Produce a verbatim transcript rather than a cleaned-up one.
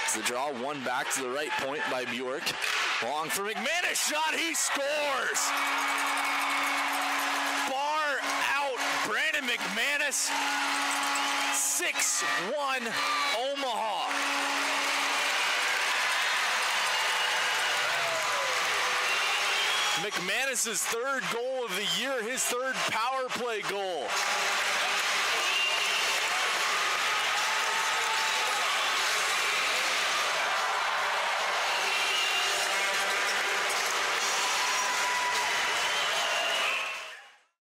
The draw, one back to the right point by Bjork. Long for McManus, shot, he scores! Bar out, Brannon McManus, six one Omaha. McManus' third goal of the year, his third power play goal.